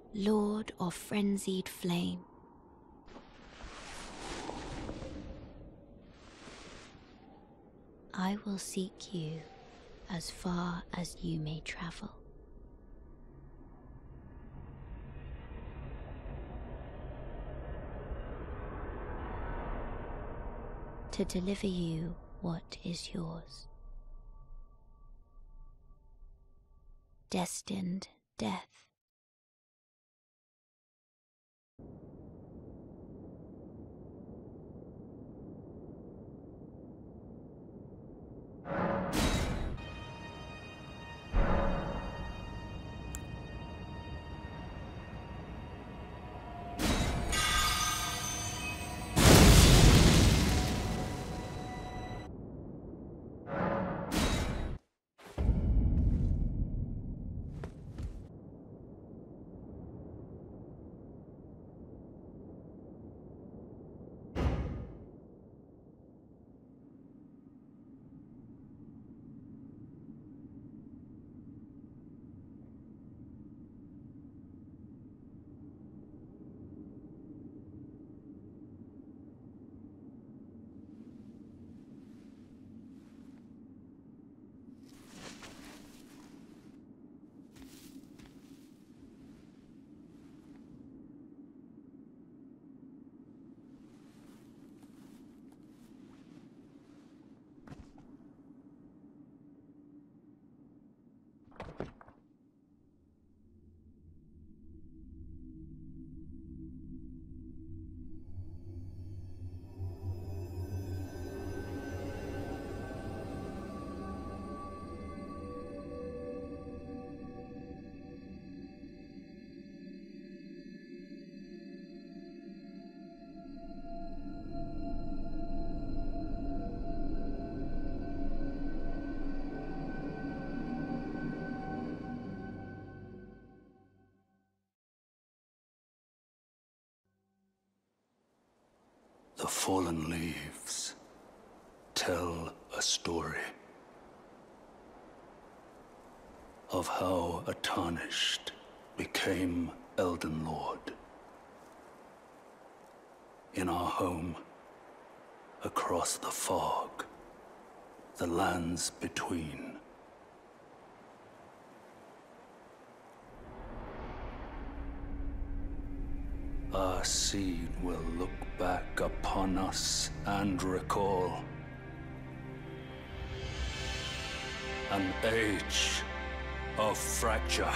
Lord of frenzied flame. I will seek you as far as you may travel. To deliver you what is yours. Destined death. The fallen leaves tell a story of how a tarnished became Elden Lord. In our home, across the fog, the lands between. Our seed will look back upon us and recall an age of fracture.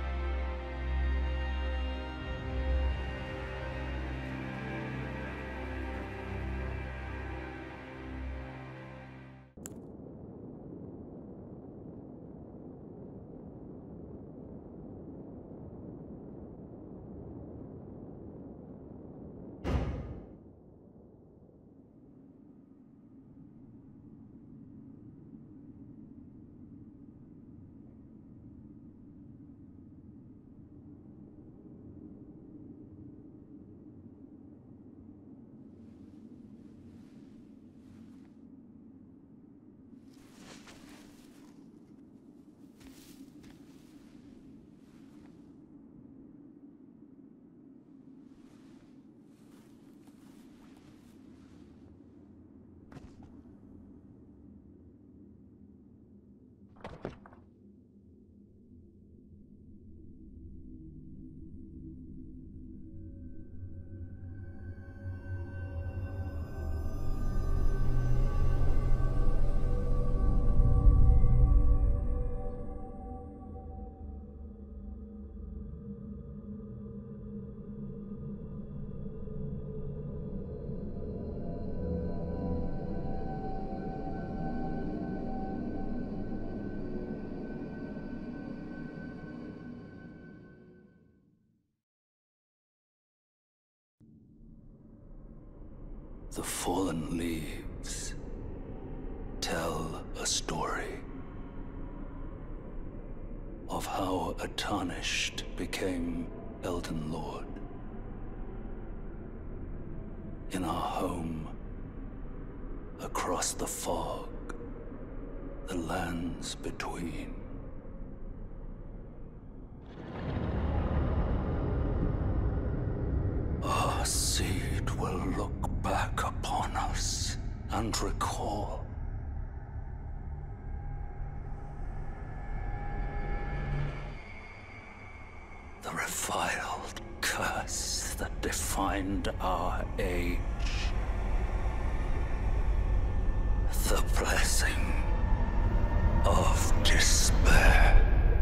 The fallen leaves tell a story of how a tarnished became Elden Lord. In our home, across the fog, the lands between. and recall. The reviled curse that defined our age. The blessing of despair.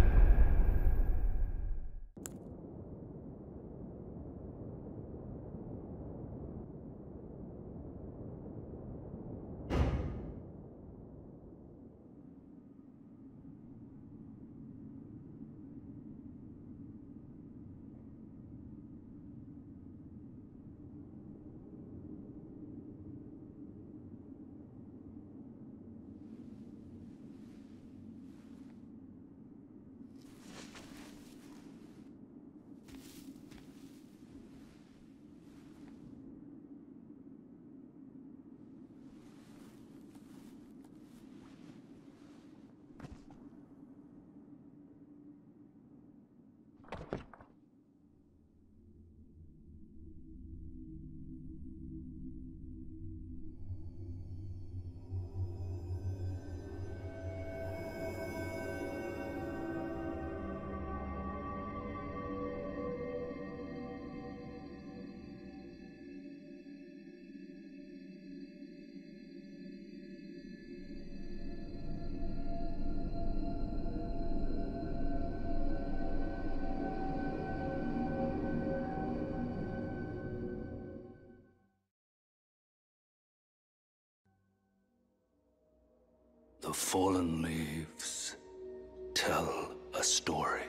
The fallen leaves tell a story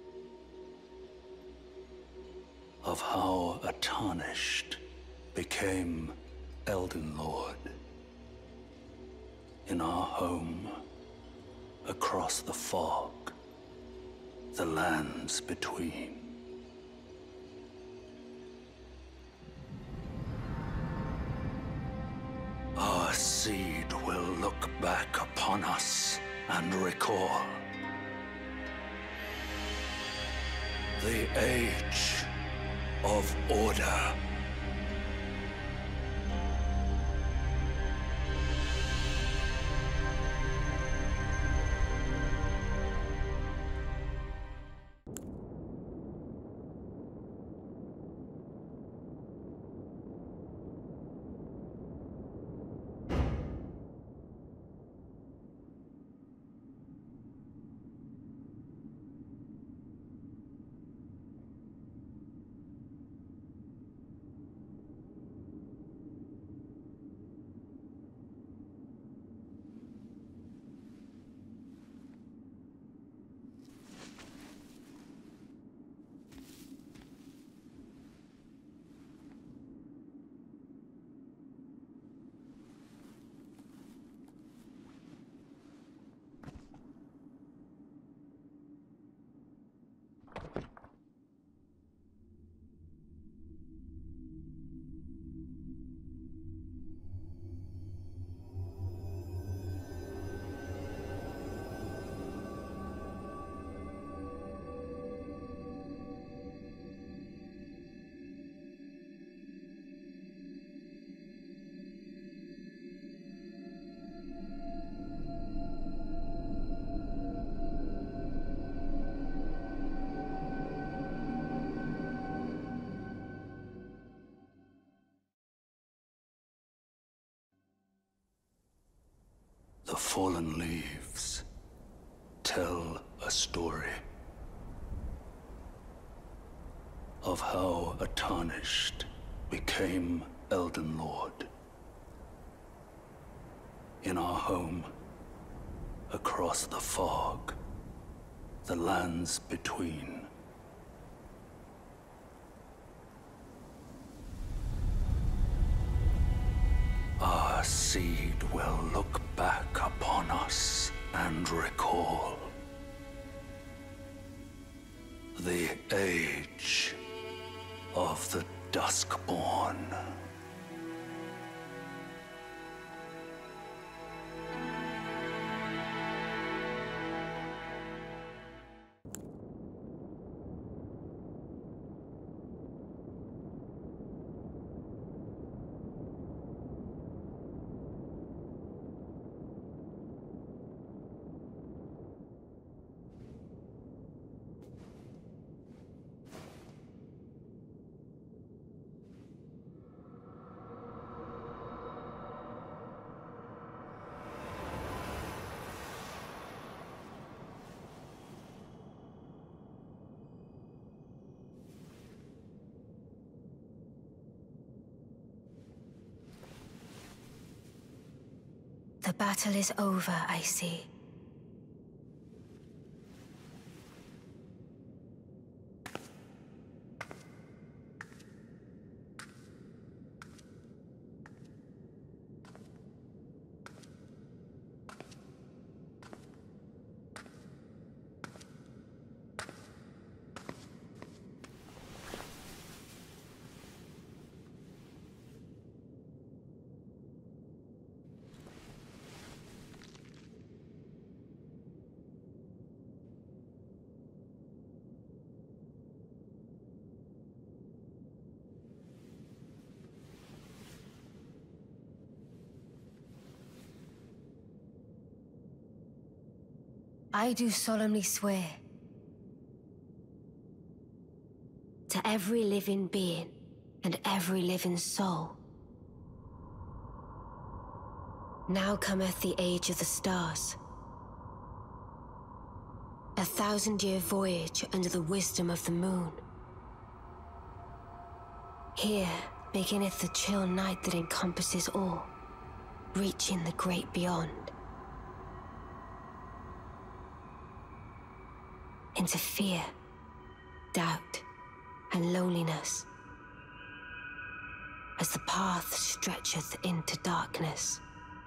of how a tarnished became Elden Lord in our home across the fog, the lands between. Our seed will look back upon us and recall the age of order. The fallen leaves tell a story of how a tarnished became Elden Lord in our home across the fog, the lands between. Our seed will look back upon us and recall the age of the Duskborn. battle is over, I see. I do solemnly swear to every living being and every living soul. Now cometh the age of the stars, 1,000-year voyage under the wisdom of the moon. Here beginneth the chill night that encompasses all, reaching the great beyond. Into fear, doubt, and loneliness, as the path stretcheth into darkness.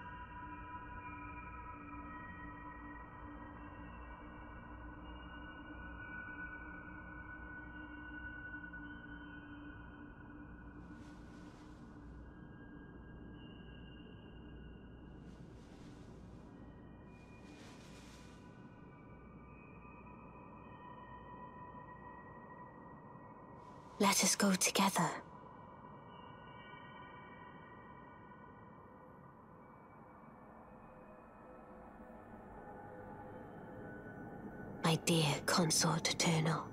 Let us go together. My dear consort eternal.